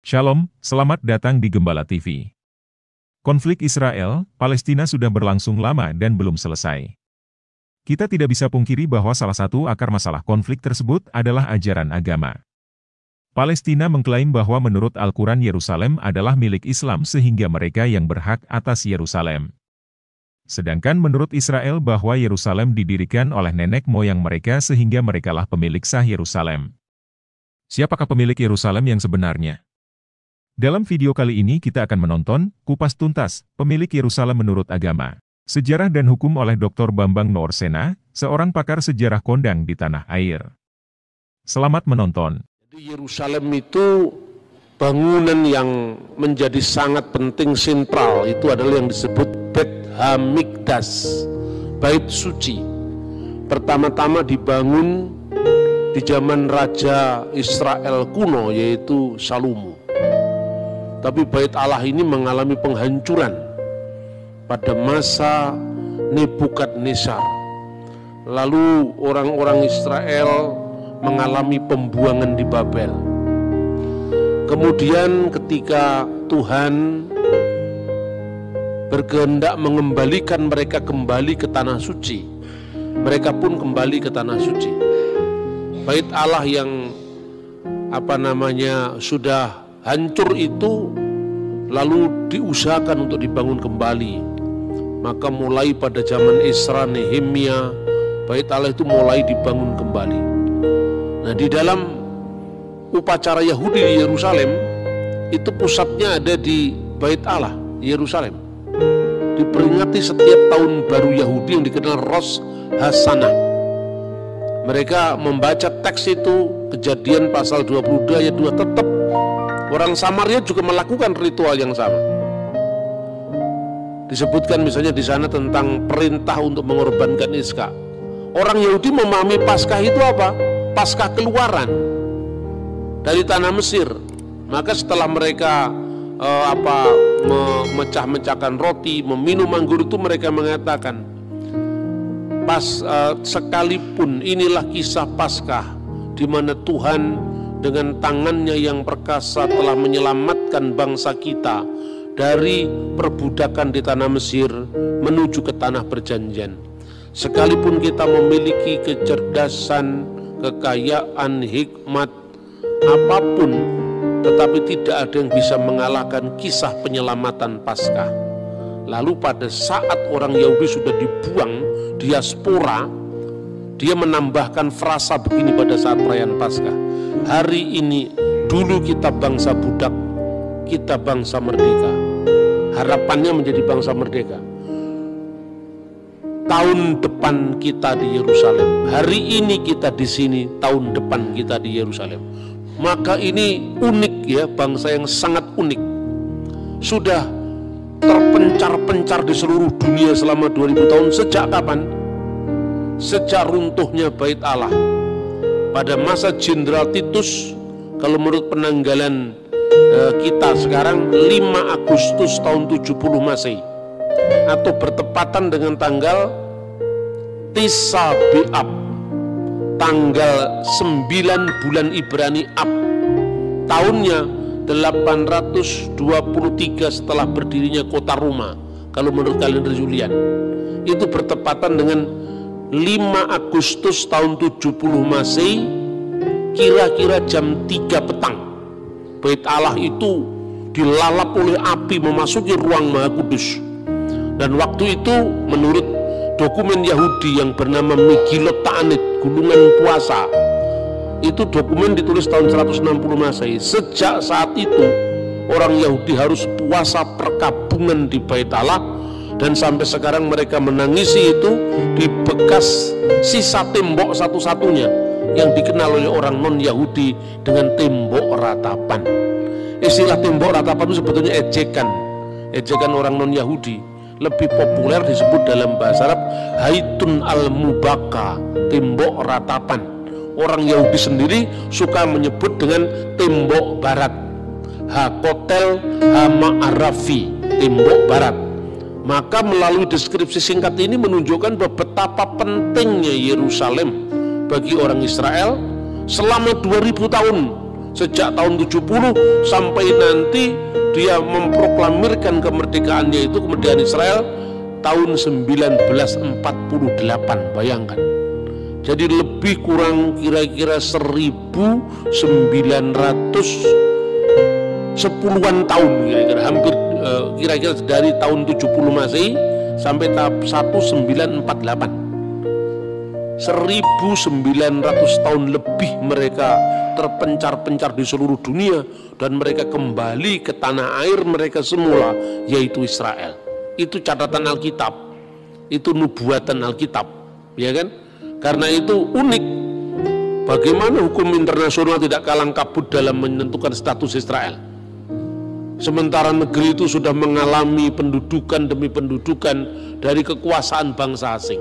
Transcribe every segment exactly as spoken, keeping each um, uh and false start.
Shalom, selamat datang di Gembala T V. Konflik Israel, Palestina sudah berlangsung lama dan belum selesai. Kita tidak bisa pungkiri bahwa salah satu akar masalah konflik tersebut adalah ajaran agama. Palestina mengklaim bahwa menurut Al-Quran Yerusalem adalah milik Islam sehingga mereka yang berhak atas Yerusalem. Sedangkan menurut Israel bahwa Yerusalem didirikan oleh nenek moyang mereka sehingga merekalah pemilik sah Yerusalem. Siapakah pemilik Yerusalem yang sebenarnya? Dalam video kali ini kita akan menonton, kupas tuntas, pemilik Yerusalem menurut agama, sejarah dan hukum oleh doktor Bambang Noorsena, seorang pakar sejarah kondang di tanah air. Selamat menonton. Yerusalem itu bangunan yang menjadi sangat penting sentral, itu adalah yang disebut Bet HaMikdash, Bait Suci. Pertama-tama dibangun di zaman Raja Israel kuno, yaitu Salomo. Tapi Bait Allah ini mengalami penghancuran pada masa Nebukadnezar. Lalu orang-orang Israel mengalami pembuangan di Babel. Kemudian ketika Tuhan berkehendak mengembalikan mereka kembali ke tanah suci, mereka pun kembali ke tanah suci. Bait Allah yang apa namanya sudah hancur itu lalu diusahakan untuk dibangun kembali. Maka mulai pada zaman Esra, Nehemia, Bait Allah itu mulai dibangun kembali. Nah, di dalam upacara Yahudi di Yerusalem itu pusatnya ada di Bait Allah, Yerusalem. Diperingati setiap tahun baru Yahudi yang dikenal Rosh Hashanah. Mereka membaca teks itu, Kejadian pasal dua puluh dua ayat dua, tetap orang Samaria juga melakukan ritual yang sama. Disebutkan misalnya di sana tentang perintah untuk mengorbankan Iskak. Orang Yahudi memahami Paskah itu apa? Paskah keluaran dari tanah Mesir. Maka setelah mereka eh, apa memecah-mecahkan roti, meminum anggur itu, mereka mengatakan, pas eh, sekalipun inilah kisah Paskah di mana Tuhan dengan tangannya yang perkasa telah menyelamatkan bangsa kita dari perbudakan di tanah Mesir menuju ke tanah perjanjian. Sekalipun kita memiliki kecerdasan, kekayaan, hikmat, apapun, tetapi tidak ada yang bisa mengalahkan kisah penyelamatan Paskah. Lalu pada saat orang Yahudi sudah dibuang, diaspora, dia menambahkan frasa begini pada saat perayaan Paskah. Hari ini, dulu kita bangsa budak, kita bangsa merdeka. Harapannya menjadi bangsa merdeka. Tahun depan kita di Yerusalem. Hari ini kita di sini, tahun depan kita di Yerusalem. Maka ini unik ya, bangsa yang sangat unik. Sudah terpencar-pencar di seluruh dunia selama dua ribu tahun. Sejak kapan? Sejak runtuhnya Bait Allah. Pada masa Jenderal Titus, kalau menurut penanggalan eh, kita sekarang lima Agustus tahun tujuh puluh Masehi, atau bertepatan dengan tanggal Tis'a B'Av, tanggal sembilan bulan Ibrani Ab, tahunnya delapan ratus dua puluh tiga setelah berdirinya kota Roma, kalau menurut kalender Julian. Itu bertepatan dengan lima Agustus tahun tujuh puluh Masehi, kira-kira jam tiga petang. Bait Allah itu dilalap oleh api memasuki ruang Maha Kudus. Dan waktu itu menurut dokumen Yahudi yang bernama Megillot Ta'anit, Gulungan Puasa, itu dokumen ditulis tahun seratus enam puluh Masehi. Sejak saat itu orang Yahudi harus puasa perkabungan di Bait Allah. Dan sampai sekarang mereka menangisi itu di bekas sisa tembok satu-satunya yang dikenal oleh orang non-Yahudi dengan tembok ratapan. Istilah tembok ratapan itu sebetulnya ejekan, ejekan orang non-Yahudi. Lebih populer disebut dalam bahasa Arab Haitun al-Mubaka, tembok ratapan. Orang Yahudi sendiri suka menyebut dengan tembok barat, Hakotel Hama'arafi, tembok barat. Maka melalui deskripsi singkat ini menunjukkan betapa pentingnya Yerusalem bagi orang Israel selama dua ribu tahun Sejak tahun tujuh puluh sampai nanti dia memproklamirkan kemerdekaannya itu, kemerdekaan Israel tahun seribu sembilan ratus empat puluh delapan, bayangkan. Jadi lebih kurang kira-kira seribu sembilan ratus sepuluhan tahun, kira-kira hampir kira-kira dari tahun tujuh puluh Masehi sampai tahap seribu sembilan ratus empat puluh delapan. seribu sembilan ratus tahun lebih mereka terpencar-pencar di seluruh dunia, dan mereka kembali ke tanah air mereka semula, yaitu Israel. Itu catatan Alkitab, itu nubuatan Alkitab, ya kan? Karena itu unik, bagaimana hukum internasional tidak kalang kabut dalam menentukan status Israel. Sementara negeri itu sudah mengalami pendudukan demi pendudukan dari kekuasaan bangsa asing.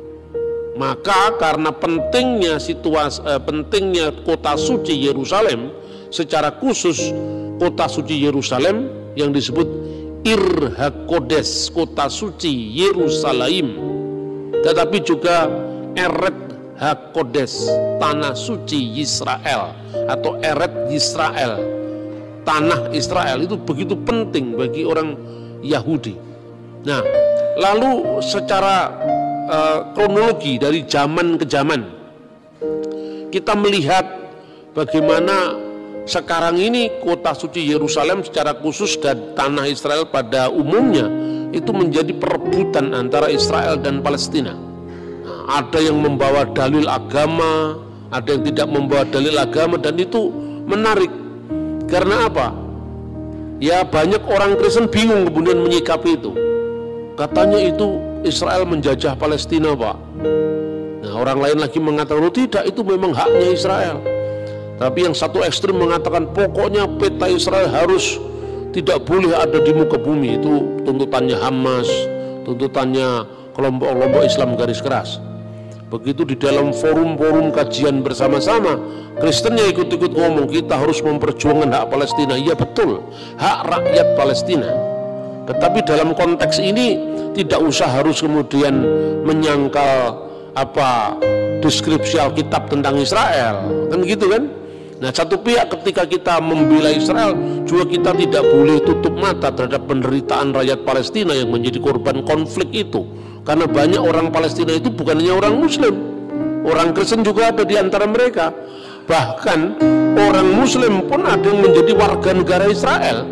Maka karena pentingnya situasi, eh, pentingnya kota suci Yerusalem, secara khusus kota suci Yerusalem yang disebut Ir HaKodesh, kota suci Yerusalem, tetapi juga Eret HaKodesh, tanah suci Israel, atau Eret Yisrael, tanah Israel, itu begitu penting bagi orang Yahudi. Nah, lalu secara Uh, kronologi dari zaman ke zaman kita melihat bagaimana sekarang ini kota suci Yerusalem secara khusus dan tanah Israel pada umumnya itu menjadi perebutan antara Israel dan Palestina. Nah, ada yang membawa dalil agama, ada yang tidak membawa dalil agama, dan itu menarik. Karena apa? Ya, banyak orang Kristen bingung kemudian menyikapi itu. Katanya itu Israel menjajah Palestina, Pak. Nah, orang lain lagi mengatakan, oh tidak, itu memang haknya Israel. Tapi yang satu ekstrim mengatakan pokoknya peta Israel harus tidak boleh ada di muka bumi. Itu tuntutannya Hamas, tuntutannya kelompok-kelompok Islam garis keras. Begitu di dalam forum-forum kajian bersama-sama, Kristennya ikut-ikut ngomong, kita harus memperjuangkan hak Palestina. Iya betul, hak rakyat Palestina. Tetapi dalam konteks ini tidak usah harus kemudian menyangkal apa deskripsi Alkitab tentang Israel, kan gitu kan? Nah, satu pihak ketika kita membela Israel, juga kita tidak boleh tutup mata terhadap penderitaan rakyat Palestina yang menjadi korban konflik itu. Karena banyak orang Palestina itu bukan hanya orang Muslim, orang Kristen juga ada di antara mereka. Bahkan orang Muslim pun ada yang menjadi warga negara Israel.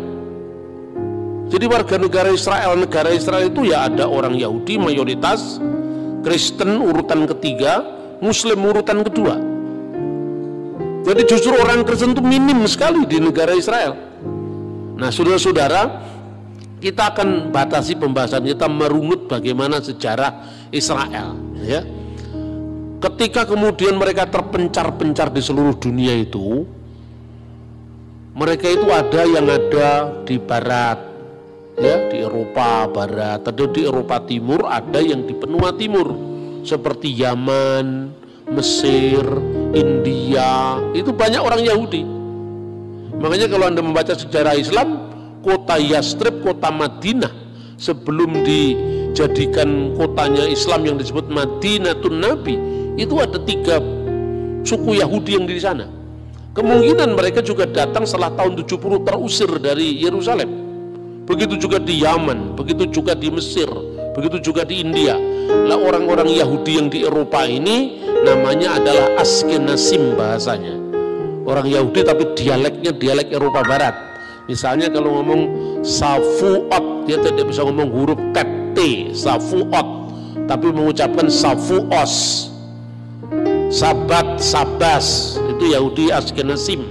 Jadi warga negara Israel, negara Israel itu ya ada orang Yahudi mayoritas, Kristen urutan ketiga, Muslim urutan kedua. Jadi justru orang Kristen itu minim sekali di negara Israel. Nah, saudara-saudara, kita akan batasi pembahasan kita merunut bagaimana sejarah Israel, ya. Ketika kemudian mereka terpencar-pencar di seluruh dunia itu, mereka itu ada yang ada di barat, ya, di Eropa barat, ada di Eropa timur, ada yang di benua timur seperti Yaman, Mesir, India, itu banyak orang Yahudi. Makanya kalau Anda membaca sejarah Islam, kota Yastrib, kota Madinah sebelum dijadikan kotanya Islam yang disebut Madinatun Nabi, itu ada tiga suku Yahudi yang di sana. Kemungkinan mereka juga datang setelah tahun tujuh puluh terusir dari Yerusalem. Begitu juga di Yaman, begitu juga di Mesir, begitu juga di India. Lah orang-orang Yahudi yang di Eropa ini namanya adalah Askenazim bahasanya. Orang Yahudi tapi dialeknya dialek Eropa Barat. Misalnya kalau ngomong Safuot, dia tidak bisa ngomong huruf T, Safuot, tapi mengucapkan Safuos. Sabat, Sabas, itu Yahudi Askenazim.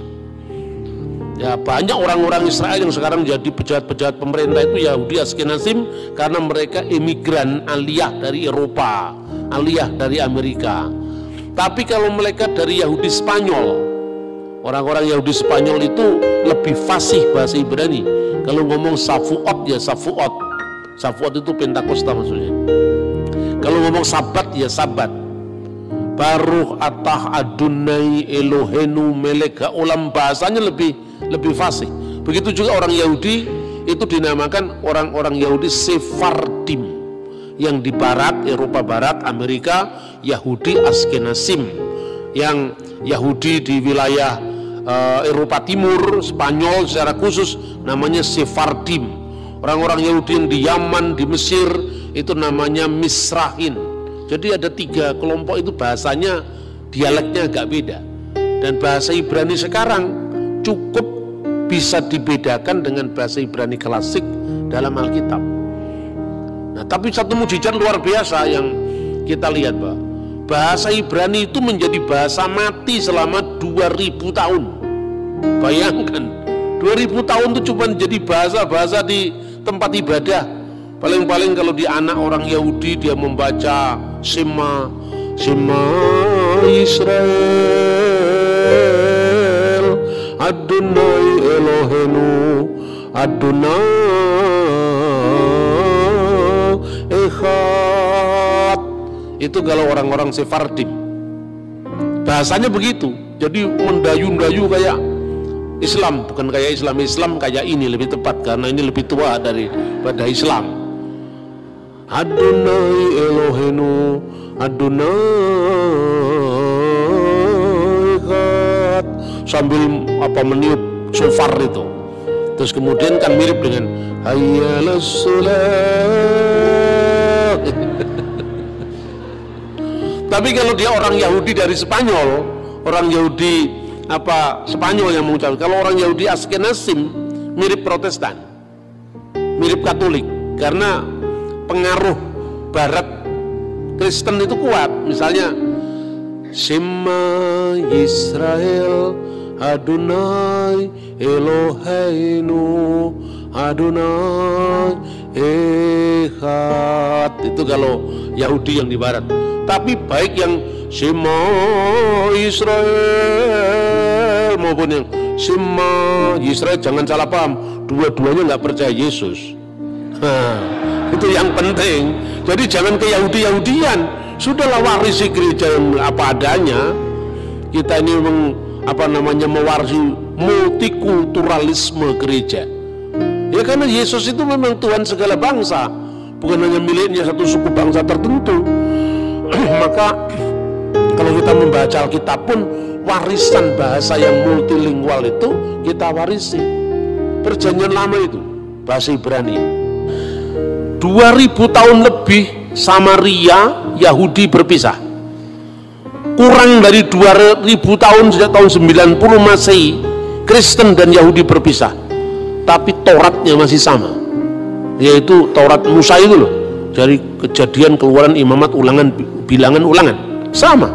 Ya, banyak orang-orang Israel yang sekarang jadi pejabat-pejabat pemerintah itu Yahudi Askenazim karena mereka imigran aliyah dari Eropa, aliyah dari Amerika. Tapi kalau mereka dari Yahudi Spanyol, orang-orang Yahudi Spanyol itu lebih fasih bahasa Ibrani. Kalau ngomong Safuot ya Safuot, Safuot itu Pentakosta maksudnya. Kalau ngomong Sabat ya Sabat. Baruch atah Adonai Elohenu melek haolam, bahasanya lebih lebih fasih. Begitu juga orang Yahudi itu dinamakan orang-orang Yahudi Sephardim, yang di barat, Eropa Barat, Amerika, Yahudi Askenazim. Yang Yahudi di wilayah uh, Eropa Timur, Spanyol secara khusus namanya Sephardim. Orang-orang Yahudi yang di Yaman, di Mesir itu namanya Misrahin. Jadi ada tiga kelompok itu bahasanya, dialeknya agak beda. Dan bahasa Ibrani sekarang cukup bisa dibedakan dengan bahasa Ibrani klasik dalam Alkitab. Nah, tapi satu mujizat luar biasa yang kita lihat, Pak. Bahasa Ibrani itu menjadi bahasa mati selama dua ribu tahun. Bayangkan, dua ribu tahun itu cuma jadi bahasa-bahasa di tempat ibadah. Paling-paling kalau di anak orang Yahudi dia membaca Shema, Shema Israel, Adonai Elohenu, Adonai Echad. Itu kalau orang-orang Sephardim bahasanya begitu. Jadi mendayu-dayu kayak Islam, bukan kayak Islam. Islam kayak ini lebih tepat karena ini lebih tua daripada Islam. Adonai Elohenu, Adonai Echad, sambil apa meniup shofar itu. Terus kemudian kan mirip dengan Hayyalas Sholat. Tapi kalau dia orang Yahudi dari Spanyol, orang Yahudi apa Spanyol yang mengucapkan. Kalau orang Yahudi Askenazim mirip Protestan, mirip Katolik, karena pengaruh Barat Kristen itu kuat. Misalnya Shema Yisrael, Adonai Eloheinu, Adonai Echad. Itu kalau Yahudi yang di Barat. Tapi baik yang Shema Israel maupun yang Shema Israel, jangan salah paham, dua-duanya nggak percaya Yesus. Nah, itu yang penting. Jadi jangan ke Yahudi-Yahudian. Sudahlah warisi gereja yang apa adanya. Kita ini meng, apa namanya mewarisi multikulturalisme gereja. Ya karena Yesus itu memang Tuhan segala bangsa, bukan hanya miliknya satu suku bangsa tertentu. Maka kalau kita membaca Alkitab pun warisan bahasa yang multilingual itu kita warisi. Perjanjian lama itu bahasa Ibrani. dua ribu tahun lebih Samaria Yahudi berpisah. Kurang dari dua ribu tahun sejak tahun sembilan puluh Masehi Kristen dan Yahudi berpisah. Tapi Tauratnya masih sama. Yaitu Taurat Musa itu loh. Dari Kejadian, Keluaran, Imamat, Ulangan, Bilangan, Ulangan sama.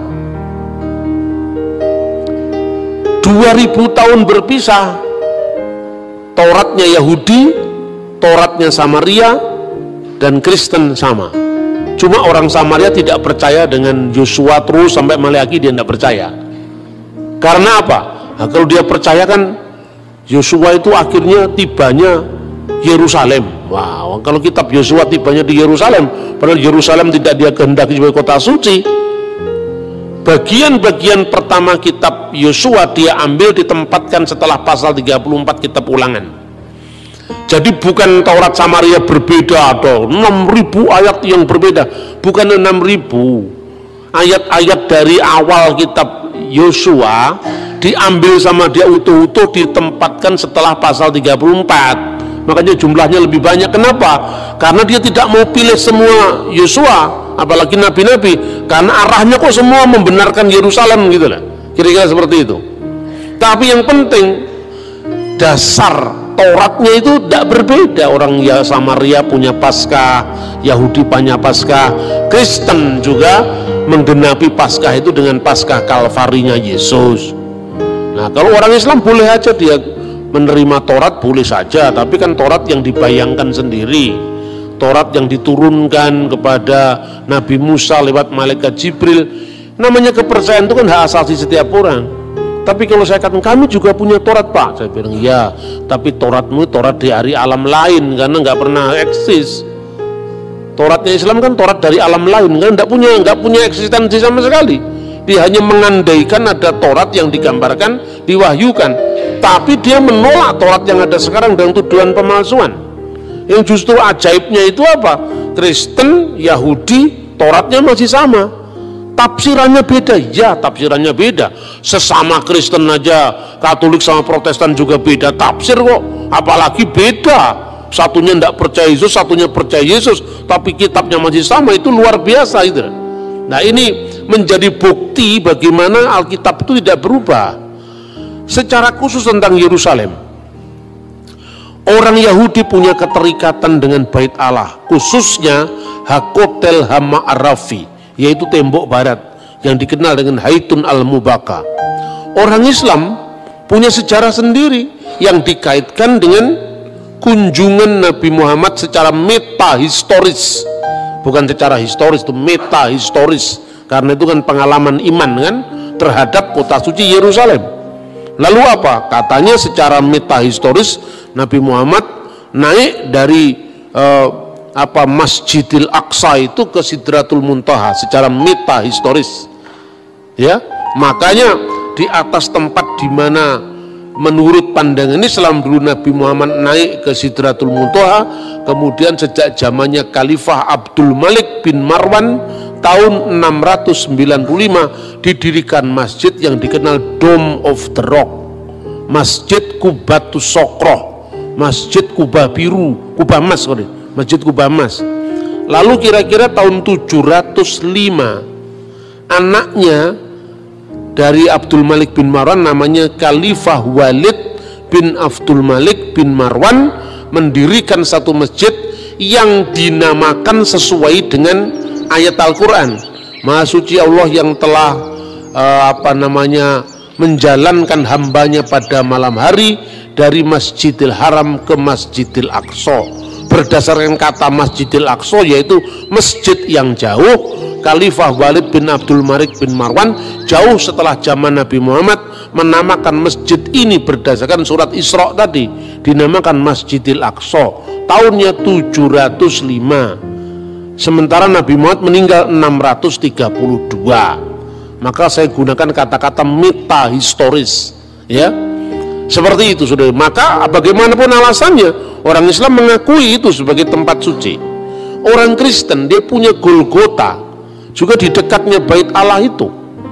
dua ribu tahun berpisah. Tauratnya Yahudi, Tauratnya Samaria, dan Kristen sama. Cuma orang Samaria tidak percaya dengan Yosua terus sampai Maleakhi, dia tidak percaya. Karena apa? Nah, kalau dia percaya kan Yosua itu akhirnya tibanya Yerusalem. Wow, kalau kitab Yosua tibanya di Yerusalem, padahal Yerusalem tidak dia kehendaki sebagai kota suci. Bagian-bagian pertama kitab Yosua dia ambil ditempatkan setelah pasal tiga puluh empat kitab Ulangan. Jadi bukan Taurat Samaria berbeda atau enam ribu ayat yang berbeda, bukan enam ribu ayat-ayat dari awal kitab Yosua diambil sama dia utuh-utuh ditempatkan setelah pasal tiga puluh empat. Makanya jumlahnya lebih banyak. Kenapa? Karena dia tidak mau pilih semua Yosua, apalagi nabi-nabi, karena arahnya kok semua membenarkan Yerusalem gitu lah. Kira-kira seperti itu. Tapi yang penting dasar Tauratnya itu tidak berbeda. Orang ya Samaria punya Paskah, Yahudi punya Paskah, Kristen juga menggenapi Paskah itu dengan Paskah Kalvarinya Yesus. Nah, kalau orang Islam boleh aja dia menerima Taurat, boleh saja, tapi kan Taurat yang dibayangkan sendiri, Taurat yang diturunkan kepada Nabi Musa lewat malaikat Jibril. Namanya kepercayaan itu kan hak asasi setiap orang. Tapi kalau saya katakan kami juga punya Taurat, Pak, saya bilang ya, tapi Tauratmu Taurat dari alam lain karena nggak pernah eksis. Tauratnya Islam kan Taurat dari alam lain, kan nggak punya nggak punya eksistensi sama sekali. Dia hanya mengandaikan ada Taurat yang digambarkan, diwahyukan, tapi dia menolak Taurat yang ada sekarang dengan tuduhan pemalsuan. Yang justru ajaibnya itu apa? Kristen, Yahudi, Tauratnya masih sama, Tafsirannya beda, ya tafsirannya beda. Sesama Kristen aja, Katolik sama Protestan juga beda tafsir kok. Apalagi beda. Satunya tidak percaya Yesus, satunya percaya Yesus, tapi kitabnya masih sama, itu luar biasa itu. Nah ini menjadi bukti bagaimana Alkitab itu tidak berubah. Secara khusus tentang Yerusalem, orang Yahudi punya keterikatan dengan Bait Allah, khususnya Hakotel Hama'arafi, yaitu tembok barat yang dikenal dengan Haitun al-Mubaka. Orang Islam punya sejarah sendiri yang dikaitkan dengan kunjungan Nabi Muhammad secara meta historis, bukan secara historis, itu meta historis, karena itu kan pengalaman iman kan terhadap kota suci Yerusalem. Lalu apa? Katanya secara meta historis Nabi Muhammad naik dari eh, apa Masjidil Aqsa itu ke Sidratul Muntaha secara meta historis. Ya, makanya di atas tempat di mana menurut pandangan Islam dulu Nabi Muhammad naik ke Sidratul Muntaha, kemudian sejak zamannya Khalifah Abdul Malik bin Marwan tahun enam ratus sembilan puluh lima didirikan masjid yang dikenal Dome of the Rock, Masjid Kubatus Sokroh, Masjid Kubah Biru, Kubah Mas, Masjid Kubah Mas. Lalu kira-kira tahun tujuh ratus lima anaknya dari Abdul Malik bin Marwan namanya Khalifah Walid bin Abdul Malik bin Marwan mendirikan satu masjid yang dinamakan sesuai dengan ayat Al-Quran. Maha suci Allah yang telah uh, apa namanya menjalankan hambanya pada malam hari dari Masjidil Haram ke Masjidil Aqsa. Berdasarkan kata Masjidil Aqsa yaitu masjid yang jauh, Khalifah Walid bin Abdul Malik bin Marwan jauh setelah zaman Nabi Muhammad menamakan masjid ini berdasarkan surat Isra tadi, dinamakan Masjidil Aqsa tahunnya tujuh ratus lima, sementara Nabi Muhammad meninggal enam ratus tiga puluh dua. Maka saya gunakan kata-kata meta historis, ya seperti itu sudah. Maka bagaimanapun alasannya, orang Islam mengakui itu sebagai tempat suci. Orang Kristen dia punya Golgota juga di dekatnya Bait Allah itu.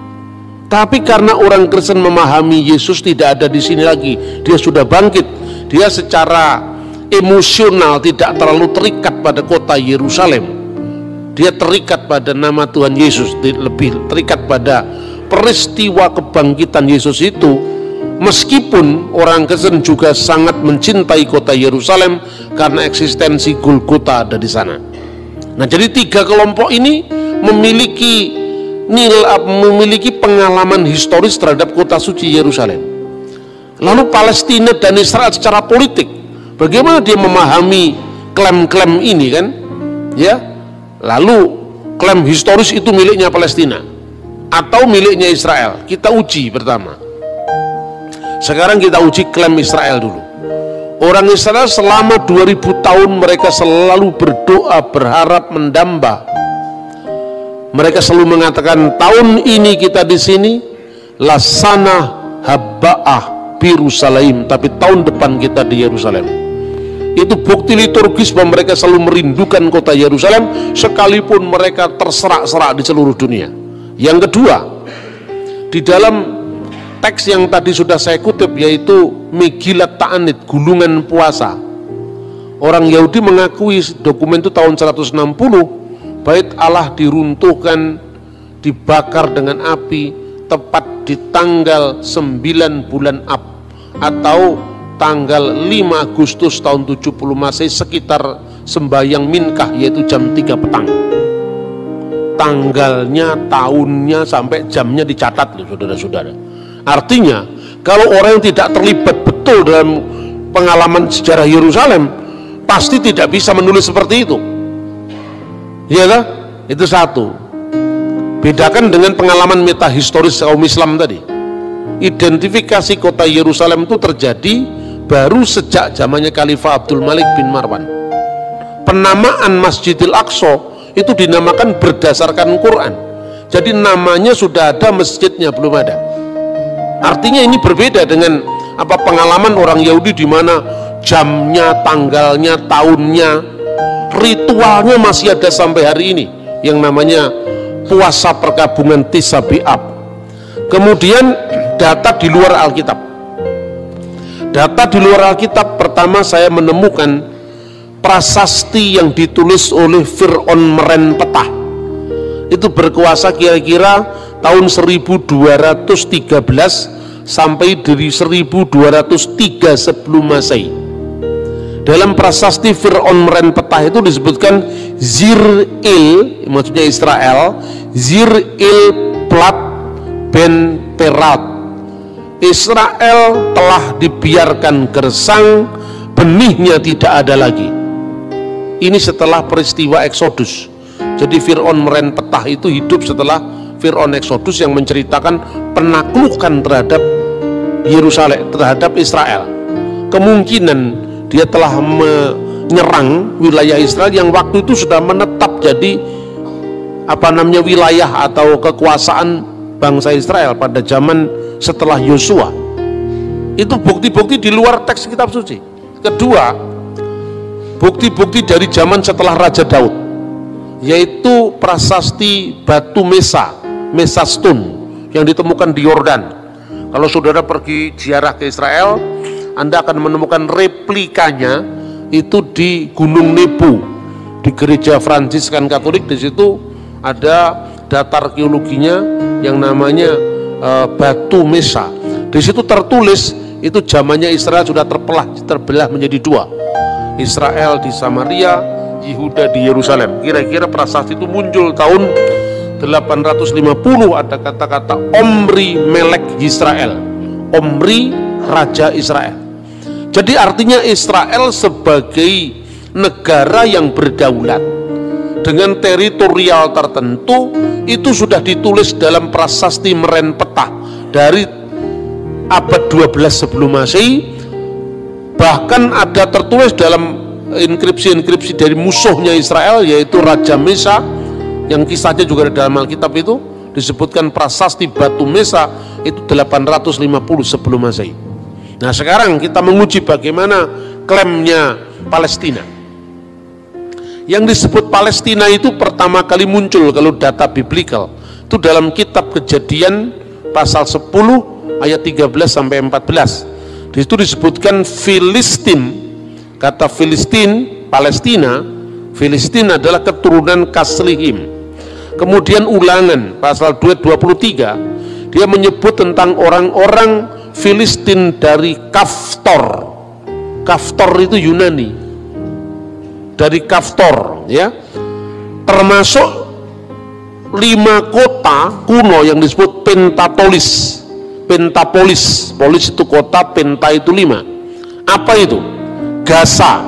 Tapi karena orang Kristen memahami Yesus tidak ada di sini lagi, dia sudah bangkit, dia secara emosional tidak terlalu terikat pada kota Yerusalem, dia terikat pada nama Tuhan Yesus, lebih terikat pada peristiwa kebangkitan Yesus itu. Meskipun orang Kristen juga sangat mencintai kota Yerusalem karena eksistensi Golgota ada di sana. Nah, jadi tiga kelompok ini memiliki nilai, memiliki pengalaman historis terhadap kota suci Yerusalem. Lalu Palestina dan Israel secara politik, bagaimana dia memahami klaim-klaim ini kan? Ya, lalu klaim historis itu miliknya Palestina atau miliknya Israel? Kita uji pertama. Sekarang kita uji klaim Israel dulu. Orang Israel selama dua ribu tahun mereka selalu berdoa, berharap, mendamba. Mereka selalu mengatakan tahun ini kita di sini lasana habba'ah Yerusalem, tapi tahun depan kita di Yerusalem. Itu bukti liturgis bahwa mereka selalu merindukan kota Yerusalem sekalipun mereka terserak-serak di seluruh dunia. Yang kedua, di dalam teks yang tadi sudah saya kutip yaitu Megilat Ta'anit, gulungan puasa, orang Yahudi mengakui dokumen itu tahun seratus enam puluh Bait Allah diruntuhkan, dibakar dengan api tepat di tanggal sembilan bulan Ab atau tanggal lima Agustus tahun tujuh puluh Masehi sekitar sembahyang Minkah, yaitu jam tiga petang. Tanggalnya, tahunnya sampai jamnya dicatat loh saudara-saudara. Artinya kalau orang yang tidak terlibat betul dalam pengalaman sejarah Yerusalem pasti tidak bisa menulis seperti itu. Iya kan? Itu satu. Bedakan dengan pengalaman metahistoris kaum Islam tadi. Identifikasi kota Yerusalem itu terjadi baru sejak zamannya Khalifah Abdul Malik bin Marwan. Penamaan Masjidil Aqsa itu dinamakan berdasarkan Quran. Jadi namanya sudah ada, masjidnya belum ada. Artinya ini berbeda dengan apa pengalaman orang Yahudi di mana jamnya, tanggalnya, tahunnya, ritualnya masih ada sampai hari ini yang namanya puasa perkabungan Tis'a B'Ab. Kemudian data di luar Alkitab. Data di luar Alkitab, pertama saya menemukan prasasti yang ditulis oleh Fir'aun Merenpetah. Itu berkuasa kira-kira tahun seribu dua ratus tiga belas sampai dari seribu dua ratus tiga sebelum Masehi. Dalam prasasti Fir'aun Merenpetah itu disebutkan Zir-Il, maksudnya Israel, Zir-Il Plat Ben Perat. Israel telah dibiarkan gersang, benihnya tidak ada lagi. Ini setelah peristiwa Eksodus. Jadi Fir'aun Merenpetah itu hidup setelah Fir'aun Eksodus yang menceritakan penaklukan terhadap Yerusalem, terhadap Israel. Kemungkinan dia telah menyerang wilayah Israel yang waktu itu sudah menetap jadi apa namanya wilayah atau kekuasaan bangsa Israel pada zaman setelah Yosua. Itu bukti-bukti di luar teks kitab suci. Kedua, bukti-bukti dari zaman setelah Raja Daud, yaitu prasasti batu Mesa, Mesa Stone yang ditemukan di Yordan. Kalau saudara pergi ziarah ke Israel, Anda akan menemukan replikanya itu di Gunung Nebo, di gereja Fransiskan Katolik. Di situ ada data arkeologinya yang namanya e, batu Mesa. Di situ tertulis itu zamannya Israel sudah terpelah, terbelah menjadi dua. Israel di Samaria, Yehuda di Yerusalem. Kira-kira prasasti itu muncul tahun delapan ratus lima puluh. Ada kata-kata Omri Melek Yisrael, Omri Raja Israel. Jadi artinya Israel sebagai negara yang berdaulat dengan teritorial tertentu itu sudah ditulis dalam prasasti Merenpetah dari abad dua belas sebelum Masehi. Bahkan ada tertulis dalam inskripsi-inskripsi dari musuhnya Israel, yaitu Raja Mesa, yang kisahnya juga ada dalam Alkitab. Itu disebutkan prasasti batu Mesa itu delapan ratus lima puluh sebelum Masehi. Nah, sekarang kita menguji bagaimana klaimnya Palestina. Yang disebut Palestina itu pertama kali muncul kalau data biblikal itu dalam kitab Kejadian pasal sepuluh ayat tiga belas sampai empat belas. Di situ disebutkan Filistin. Kata Filistin, Palestina, Filistin adalah keturunan Kaslihim. Kemudian Ulangan pasal dua ayat dua puluh tiga, dia menyebut tentang orang-orang Filistin dari Kaftor. Kaftor itu Yunani. Dari Kaftor, ya. Termasuk lima kota kuno yang disebut Pentatolis. Pentapolis. Polis itu kota, penta itu lima. Apa itu? Gaza,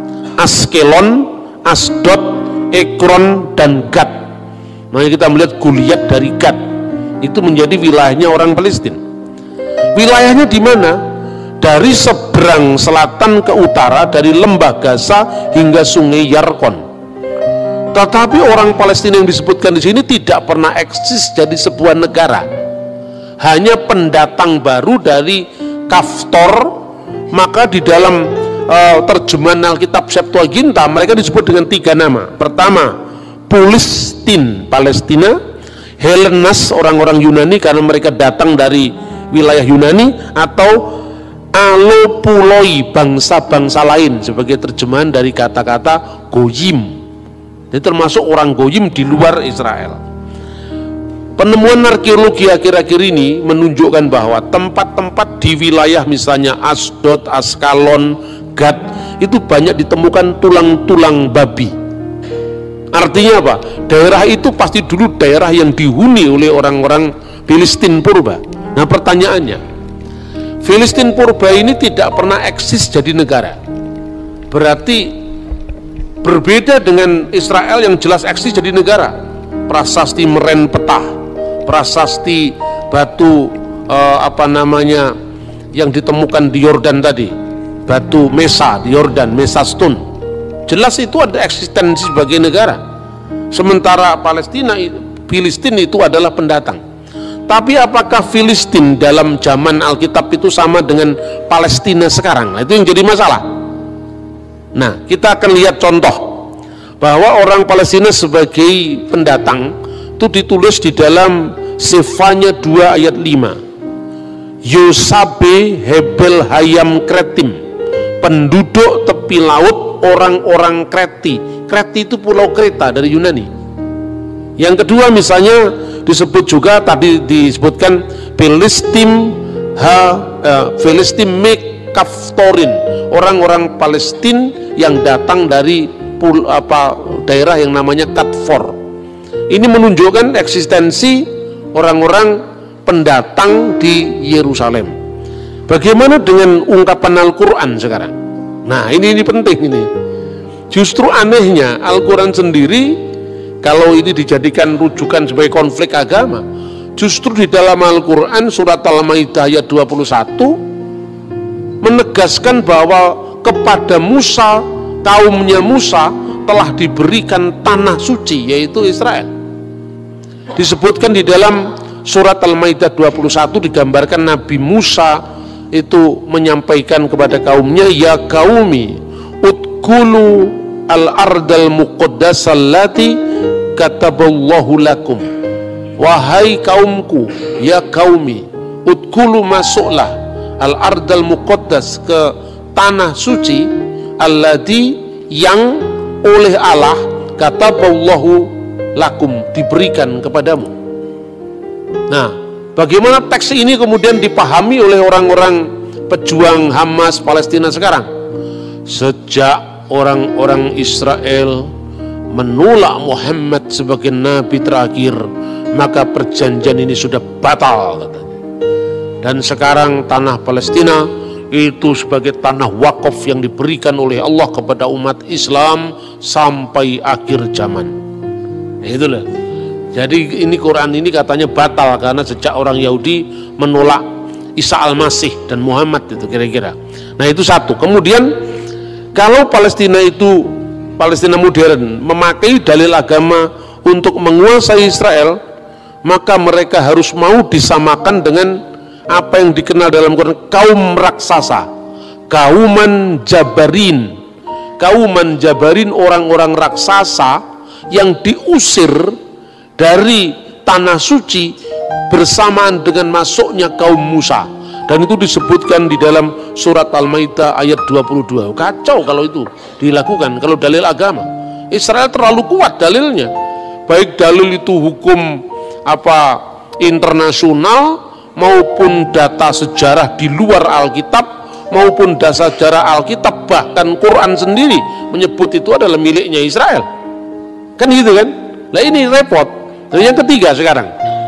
Askelon, Asdod, Ekron, dan Gad. Makanya kita melihat Goliat dari Gad. Itu menjadi wilayahnya orang Palestina. Wilayahnya di mana? Dari seberang selatan ke utara, dari lembah Gaza hingga sungai Yarkon. Tetapi orang Palestina yang disebutkan di sini tidak pernah eksis jadi sebuah negara. Hanya pendatang baru dari Kaftor. Maka di dalam uh, terjemahan Alkitab Septuaginta mereka disebut dengan tiga nama. Pertama, Pulistin, Palestina. Helenas, orang-orang Yunani karena mereka datang dari wilayah Yunani. Atau Alopuloi, bangsa-bangsa lain, sebagai terjemahan dari kata-kata Goyim. Jadi termasuk orang Goyim di luar Israel. Penemuan arkeologi akhir-akhir ini menunjukkan bahwa tempat-tempat di wilayah misalnya Asdod, Askalon, Gad itu banyak ditemukan tulang-tulang babi. Artinya apa? Daerah itu pasti dulu daerah yang dihuni oleh orang-orang Filistin purba. Nah, pertanyaannya, Filistin purba ini tidak pernah eksis jadi negara. Berarti berbeda dengan Israel yang jelas eksis jadi negara. Prasasti Merenpetah, prasasti batu eh, apa namanya yang ditemukan di Yordan tadi, batu Mesa di Yordan, Mesa Stone. Jelas itu ada eksistensi sebagai negara. Sementara Palestina, Filistin itu adalah pendatang. Tapi apakah Filistin dalam zaman Alkitab itu sama dengan Palestina sekarang? Nah, itu yang jadi masalah. Nah, kita akan lihat contoh bahwa orang Palestina sebagai pendatang itu ditulis di dalam Sefanya dua ayat lima. Yosabe Hebel Hayam Kretim, penduduk tepi laut orang-orang Kreti. Kreti itu pulau Kreta dari Yunani. Yang kedua misalnya disebut juga tadi disebutkan Filistim ha uh, Filistim Mekaftorin, orang-orang Palestina yang datang dari pul, apa daerah yang namanya Katfor. Ini menunjukkan eksistensi orang-orang pendatang di Yerusalem. Bagaimana dengan ungkapan Al-Quran sekarang? Nah ini, ini penting ini. Justru anehnya Al-Quran sendiri, kalau ini dijadikan rujukan sebagai konflik agama, justru di dalam Al-Quran surat Al-Maidah ayat dua puluh satu menegaskan bahwa kepada Musa, kaumnya Musa telah diberikan tanah suci, yaitu Israel. Disebutkan di dalam surat Al-Maidah dua puluh satu, digambarkan Nabi Musa itu menyampaikan kepada kaumnya, ya kaumi utkulu al-ardal muqaddasal lati kataballahu lakum. Wahai kaumku, ya kaumi, utkulu masuklah al-ardal muqaddas, ke tanah suci, allati yang oleh Allah kataballahu lakum, diberikan kepadamu. Nah, bagaimana teks ini kemudian dipahami oleh orang-orang pejuang Hamas Palestina sekarang? Sejak orang-orang Israel menolak Muhammad sebagai nabi terakhir, maka perjanjian ini sudah batal, katanya. Dan sekarang tanah Palestina itu sebagai tanah wakaf yang diberikan oleh Allah kepada umat Islam sampai akhir zaman. Nah, itulah. Jadi ini Quran ini katanya batal karena sejak orang Yahudi menolak Isa Al-Masih dan Muhammad, itu kira-kira. Nah itu satu. Kemudian kalau Palestina itu, Palestina modern, memakai dalil agama untuk menguasai Israel, maka mereka harus mau disamakan dengan apa yang dikenal dalam Quran kaum raksasa, kauman jabarin. Kauman jabarin, orang-orang raksasa yang diusir dari tanah suci bersamaan dengan masuknya kaum Musa. Dan itu disebutkan di dalam surat Al-Maidah ayat dua puluh dua. Kacau kalau itu dilakukan, kalau dalil agama. Israel terlalu kuat dalilnya. Baik dalil itu hukum apa internasional maupun data sejarah di luar Alkitab maupun data sejarah Alkitab, bahkan Quran sendiri menyebut itu adalah miliknya Israel. Kan gitu kan? Nah ini repot. Dan yang ketiga sekarang,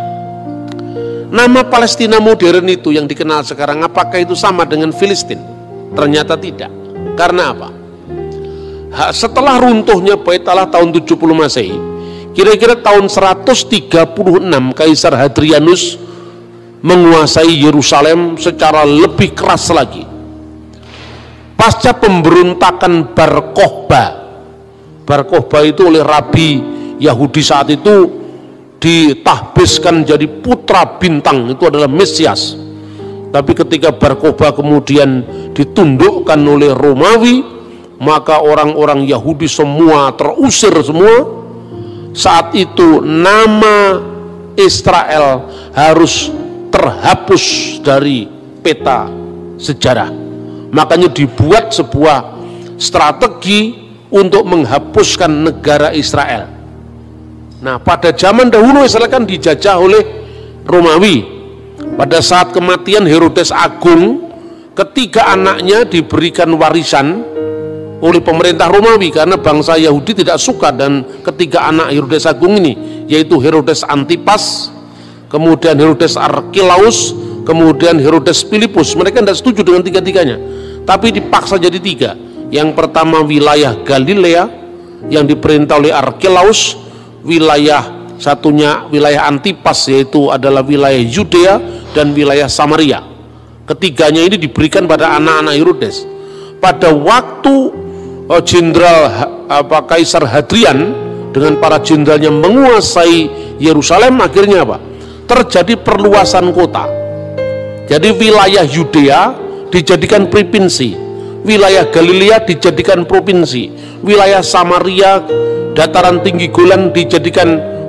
nama Palestina modern itu yang dikenal sekarang, apakah itu sama dengan Filistin? Ternyata tidak. Karena apa? Setelah runtuhnya Bait Allah tahun tujuh puluh Masehi, kira-kira tahun seratus tiga puluh enam Kaisar Hadrianus menguasai Yerusalem secara lebih keras lagi. Pasca pemberontakan Bar Kokhba, Bar Kokhba itu oleh Rabi Yahudi saat itu ditahbiskan jadi putra bintang, itu adalah Mesias. Tapi ketika Bar Kokhba kemudian ditundukkan oleh Romawi, maka orang-orang Yahudi semua terusir semua. Saat itu nama Israel harus terhapus dari peta sejarah. Makanya dibuat sebuah strategi untuk menghapuskan negara Israel. Nah, pada zaman dahulu Israel kan dijajah oleh Romawi. Pada saat kematian Herodes Agung, ketiga anaknya diberikan warisan oleh pemerintah Romawi karena bangsa Yahudi tidak suka dan ketiga anak Herodes Agung ini, yaitu Herodes Antipas, kemudian Herodes Archelaus, kemudian Herodes Philippus. Mereka tidak setuju dengan tiga-tiganya, tapi dipaksa jadi tiga. Yang pertama wilayah Galilea yang diperintah oleh Archelaus, wilayah satunya wilayah Antipas yaitu adalah wilayah Yudea, dan wilayah Samaria. Ketiganya ini diberikan pada anak-anak Herodes. Pada waktu jenderal apa Kaisar Hadrian dengan para jenderalnya menguasai Yerusalem, akhirnya apa? Terjadi perluasan kota. Jadi wilayah Yudea dijadikan provinsi, wilayah Galilea dijadikan provinsi, wilayah Samaria, dataran tinggi Golan dijadikan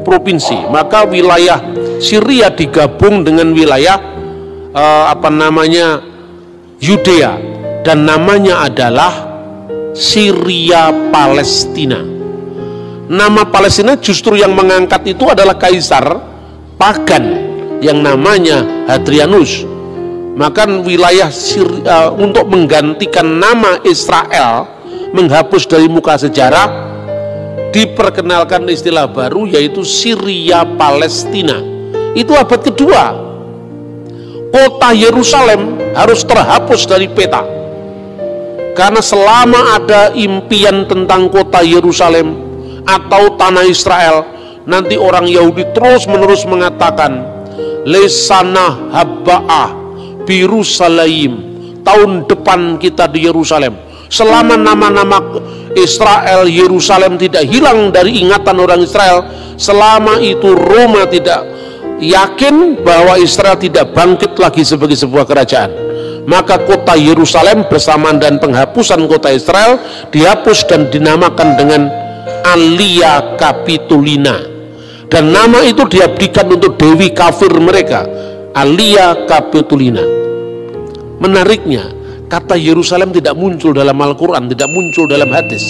provinsi. Maka wilayah Syria digabung dengan wilayah eh, apa namanya Yudea, dan namanya adalah Syria Palestina. Nama Palestina justru yang mengangkat itu adalah kaisar pagan yang namanya Hadrianus. Maka wilayah Syria, uh, untuk menggantikan nama Israel, menghapus dari muka sejarah, diperkenalkan istilah baru yaitu Syria Palestina. Itu abad kedua. Kota Yerusalem harus terhapus dari peta, karena selama ada impian tentang kota Yerusalem atau tanah Israel, nanti orang Yahudi terus menerus mengatakan lesana habba'ah Birusalaim, tahun depan kita di Yerusalem. Selama nama-nama Israel, Yerusalem tidak hilang dari ingatan orang Israel, selama itu Roma tidak yakin bahwa Israel tidak bangkit lagi sebagai sebuah kerajaan, maka kota Yerusalem bersamaan dan penghapusan kota Israel dihapus dan dinamakan dengan Alia Capitolina, dan nama itu diabdikan untuk dewi kafir mereka, Alia Capitolina. Menariknya, kata Yerusalem tidak muncul dalam Al-Quran, tidak muncul dalam hadis.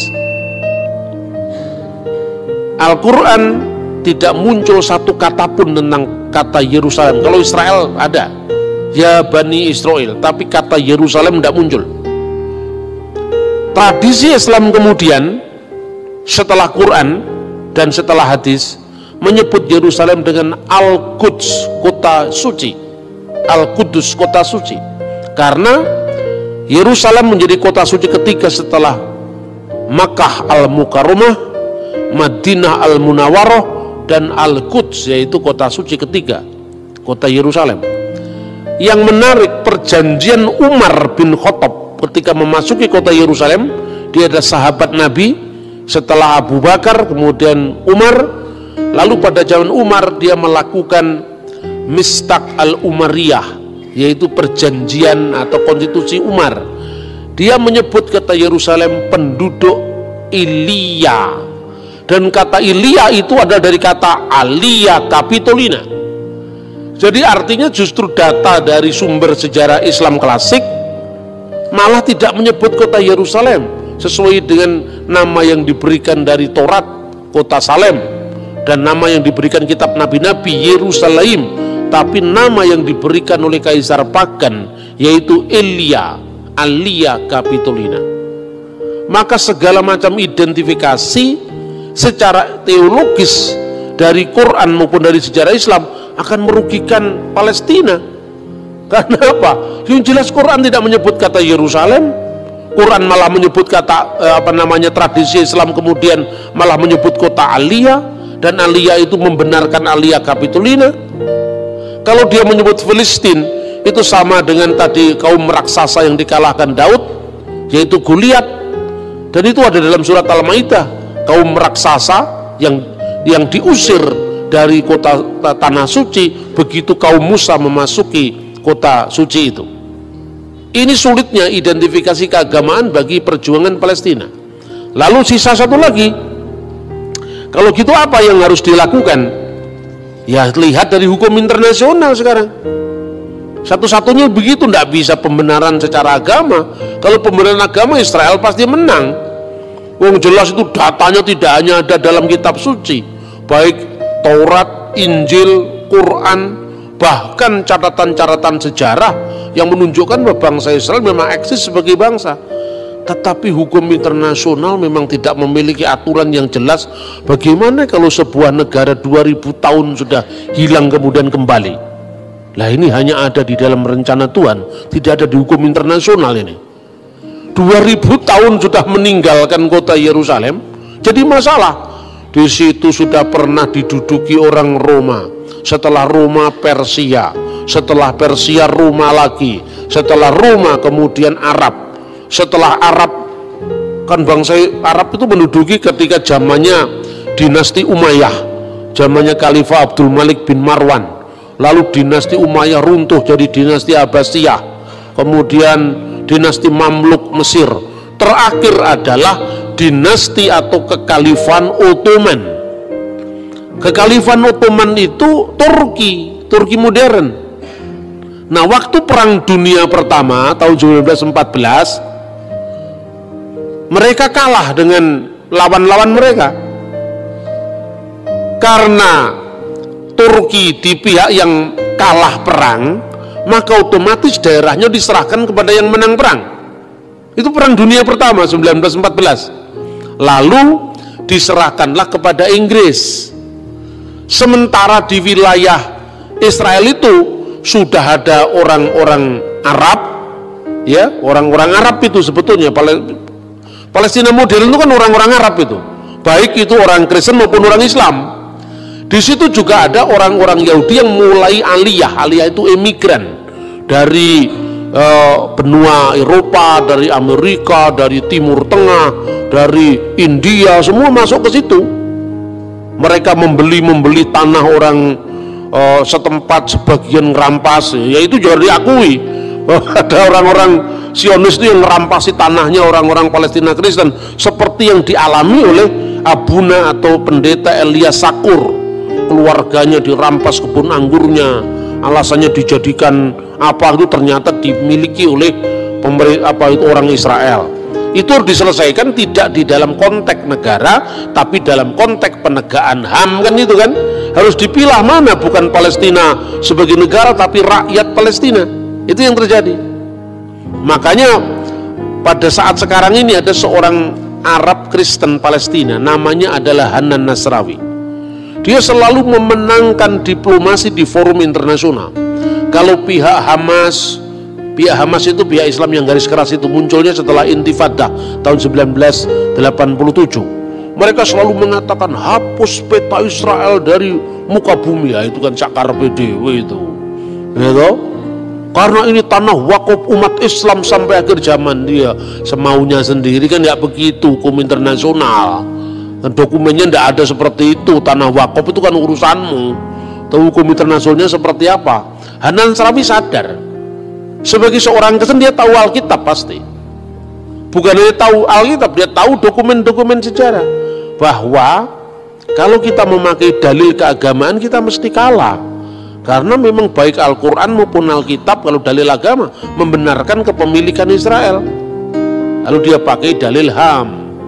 Al-Quran tidak muncul satu kata pun tentang kata Yerusalem. Kalau Israel ada, ya Bani Israel, tapi kata Yerusalem tidak muncul. Tradisi Islam kemudian setelah Quran dan setelah hadis menyebut Yerusalem dengan Al-Quds, kota suci. Al-Qudus, kota suci, karena Yerusalem menjadi kota suci ketiga setelah Makkah Al-Mukarramah, Madinah Al-Munawwarah, dan Al-Quds, yaitu kota suci ketiga, kota Yerusalem. Yang menarik, perjanjian Umar bin Khattab ketika memasuki kota Yerusalem, dia adalah sahabat Nabi setelah Abu Bakar, kemudian Umar. Lalu pada zaman Umar dia melakukan Mistaq al-Umariyah, yaitu perjanjian atau konstitusi Umar. Dia menyebut kata Yerusalem penduduk Ilia, dan kata Ilia itu adalah dari kata Alia Capitolina. Jadi artinya justru data dari sumber sejarah Islam klasik malah tidak menyebut kota Yerusalem sesuai dengan nama yang diberikan dari Taurat, kota Salem, dan nama yang diberikan kitab nabi-nabi Yerusalem, tapi nama yang diberikan oleh kaisar pagan yaitu Elia, Alia Capitolina. Maka segala macam identifikasi secara teologis dari Quran maupun dari sejarah Islam akan merugikan Palestina. Karena apa? Yang jelas Quran tidak menyebut kata Yerusalem, Quran malah menyebut kata eh, apa namanya tradisi Islam kemudian malah menyebut kota Alia, dan Alia itu membenarkan Alia Capitolina. Kalau dia menyebut Filistin, itu sama dengan tadi kaum raksasa yang dikalahkan Daud, yaitu Goliat, dan itu ada dalam surat Al-Maidah, kaum raksasa yang yang diusir dari kota tanah suci begitu kaum Musa memasuki kota suci itu. Ini sulitnya identifikasi keagamaan bagi perjuangan Palestina. Lalu sisa satu lagi, kalau gitu apa yang harus dilakukan? Ya lihat dari hukum internasional sekarang. Satu-satunya begitu, tidak bisa pembenaran secara agama. Kalau pembenaran agama, Israel pasti menang. Wong jelas itu datanya tidak hanya ada dalam kitab suci, baik Taurat, Injil, Quran, bahkan catatan-catatan sejarah yang menunjukkan bahwa bangsa Israel memang eksis sebagai bangsa. Tetapi hukum internasional memang tidak memiliki aturan yang jelas. Bagaimana kalau sebuah negara dua ribu tahun sudah hilang kemudian kembali? Lah ini hanya ada di dalam rencana Tuhan, tidak ada di hukum internasional ini. dua ribu tahun sudah meninggalkan kota Yerusalem, jadi masalah. Di situ sudah pernah diduduki orang Roma, setelah Roma Persia, setelah Persia Roma lagi, setelah Roma kemudian Arab. Setelah Arab, kan bangsa Arab itu menduduki ketika zamannya dinasti Umayyah, zamannya Khalifah Abdul Malik bin Marwan. Lalu dinasti Umayyah runtuh jadi dinasti Abbasiyah, kemudian dinasti Mamluk Mesir, terakhir adalah dinasti atau kekhalifahan Ottoman. Kekhalifahan Ottoman itu Turki, Turki modern. Nah, waktu Perang Dunia Pertama tahun seribu sembilan ratus empat belas, mereka kalah dengan lawan-lawan mereka. Karena Turki di pihak yang kalah perang, maka otomatis daerahnya diserahkan kepada yang menang perang. Itu Perang Dunia Pertama seribu sembilan ratus empat belas. Lalu diserahkanlah kepada Inggris. Sementara di wilayah Israel itu sudah ada orang-orang Arab, ya, orang-orang Arab itu sebetulnya Palestina modern itu kan orang-orang Arab itu, baik itu orang Kristen maupun orang Islam. Di situ juga ada orang-orang Yahudi yang mulai aliyah, aliyah itu emigran dari uh, benua Eropa, dari Amerika, dari Timur Tengah, dari India, semua masuk ke situ. Mereka membeli membeli tanah orang Uh, setempat, sebagian ngerampas, ya itu juga diakui bahwa ada orang-orang Zionis itu yang ngerampasi tanahnya orang-orang Palestina Kristen, seperti yang dialami oleh Abuna atau pendeta Elias Sakur. Keluarganya dirampas kebun anggurnya, alasannya dijadikan apa itu ternyata dimiliki oleh pemerintah apa itu orang Israel. Itu harus diselesaikan tidak di dalam konteks negara, tapi dalam konteks penegakan H A M, kan itu kan harus dipilah mana bukan Palestina sebagai negara tapi rakyat Palestina. Itu yang terjadi. Makanya pada saat sekarang ini ada seorang Arab Kristen Palestina, namanya adalah Hanan Nasrawi. Dia selalu memenangkan diplomasi di forum internasional. Kalau pihak Hamas, pihak Hamas itu pihak Islam yang garis keras itu munculnya setelah Intifadah tahun seribu sembilan ratus delapan puluh tujuh. Mereka selalu mengatakan hapus peta Israel dari muka bumi, ya itu kan cakar P D W itu, gitu. Karena ini tanah wakaf umat Islam sampai akhir zaman. Dia semaunya sendiri kan, nggak begitu hukum internasional. Dan dokumennya nggak ada seperti itu. Tanah wakaf itu kan urusanmu. Tahu hukum internasionalnya seperti apa? Hanan Nasrawi sadar. Sebagai seorang Kristen dia tahu Alkitab pasti. Bukan hanya tahu Alkitab, dia tahu dokumen-dokumen sejarah. Bahwa kalau kita memakai dalil keagamaan kita mesti kalah. Karena memang baik Al-Quran maupun Alkitab kalau dalil agama membenarkan kepemilikan Israel. Lalu dia pakai dalil H A M.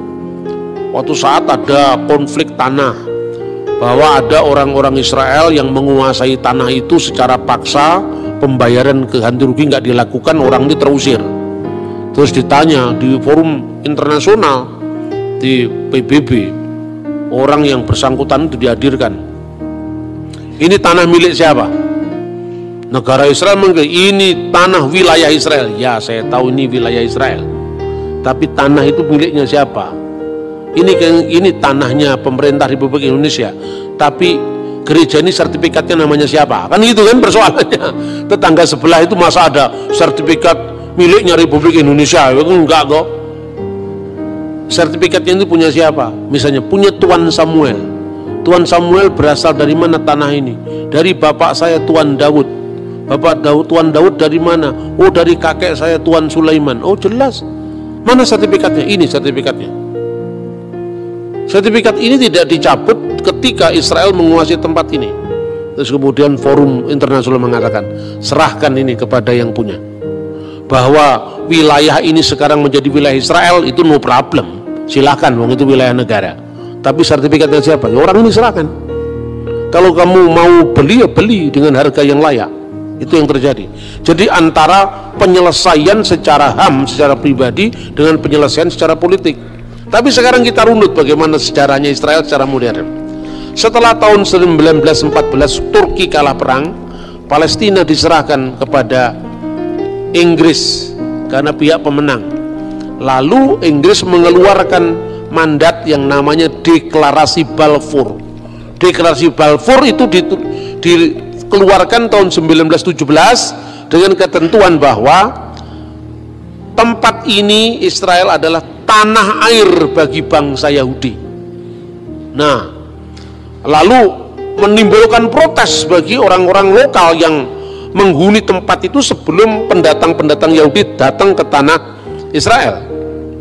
Waktu saat ada konflik tanah, bahwa ada orang-orang Israel yang menguasai tanah itu secara paksa, pembayaran ganti rugi nggak dilakukan, orang ini terusir. Terus ditanya di forum internasional, di P B B, orang yang bersangkutan itu dihadirkan. Ini tanah milik siapa? Negara Israel mengklaim ini tanah wilayah Israel. Ya, saya tahu ini wilayah Israel. Tapi tanah itu miliknya siapa? Ini ini tanahnya pemerintah Republik Indonesia. Tapi gereja ini sertifikatnya namanya siapa? Kan gitu kan persoalannya. Tetangga sebelah itu masa ada sertifikat miliknya Republik Indonesia? Enggak kok. Sertifikatnya itu punya siapa? Misalnya punya Tuan Samuel. Tuan Samuel berasal dari mana tanah ini? Dari bapak saya Tuan Daud. Bapak Daud, Tuan Daud dari mana? Oh, dari kakek saya Tuan Sulaiman. Oh, jelas. Mana sertifikatnya? Ini sertifikatnya. Sertifikat ini tidak dicabut ketika Israel menguasai tempat ini. Terus kemudian forum internasional mengatakan, serahkan ini kepada yang punya. Bahwa wilayah ini sekarang menjadi wilayah Israel itu no problem. Silahkan, wong itu wilayah negara. Tapi sertifikatnya siapa? Ya orang ini serahkan. Kalau kamu mau beli, ya beli dengan harga yang layak. Itu yang terjadi. Jadi antara penyelesaian secara H A M, secara pribadi, dengan penyelesaian secara politik. Tapi sekarang kita runut bagaimana sejarahnya Israel secara modern. Setelah tahun seribu sembilan ratus empat belas Turki kalah perang, Palestina diserahkan kepada Inggris karena pihak pemenang. Lalu Inggris mengeluarkan mandat yang namanya Deklarasi Balfour. Deklarasi Balfour itu dikeluarkan tahun seribu sembilan ratus tujuh belas dengan ketentuan bahwa tempat ini Israel adalah tanah air bagi bangsa Yahudi. Nah, lalu menimbulkan protes bagi orang-orang lokal yang menghuni tempat itu sebelum pendatang-pendatang Yahudi datang ke tanah Israel.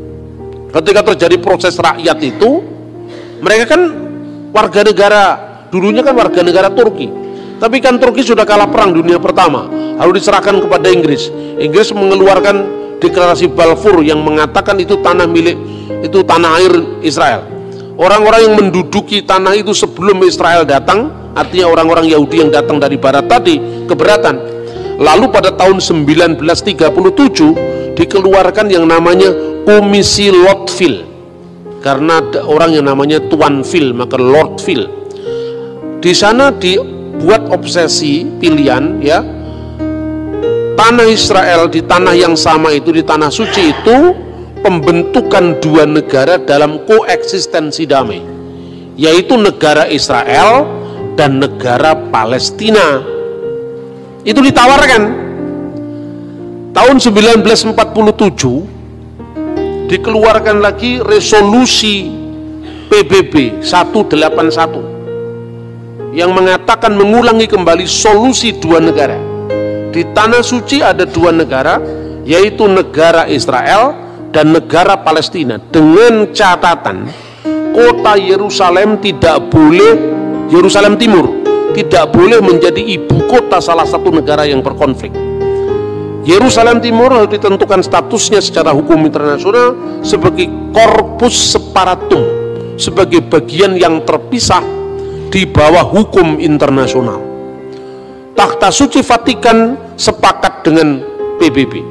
Ketika terjadi proses rakyat itu, mereka kan warga negara Dulunya kan warga negara Turki, tapi kan Turki sudah kalah perang dunia pertama, lalu diserahkan kepada Inggris. Inggris mengeluarkan deklarasi Balfour yang mengatakan itu tanah milik, itu tanah air Israel. Orang-orang yang menduduki tanah itu sebelum Israel datang, artinya orang-orang Yahudi yang datang dari barat tadi, keberatan. Lalu pada tahun sembilan belas tiga puluh tujuh dikeluarkan yang namanya Komisi Lordville, karena ada orang yang namanya Tuanville, maka Lordville. Di sana dibuat obsesi pilihan, ya, tanah Israel di tanah yang sama itu, di tanah suci itu, pembentukan dua negara dalam koeksistensi damai, yaitu negara Israel dan negara Palestina. Itu ditawarkan tahun sembilan belas empat puluh tujuh. Dikeluarkan lagi resolusi P B B seratus delapan puluh satu yang mengatakan mengulangi kembali solusi dua negara. Di tanah suci ada dua negara, yaitu negara Israel dan negara Palestina, dengan catatan kota Yerusalem tidak boleh, Yerusalem Timur tidak boleh menjadi ibu kota salah satu negara yang berkonflik. Yerusalem Timur harus ditentukan statusnya secara hukum internasional sebagai corpus separatum, sebagai bagian yang terpisah di bawah hukum internasional. Takhta Suci Vatikan sepakat dengan P B B,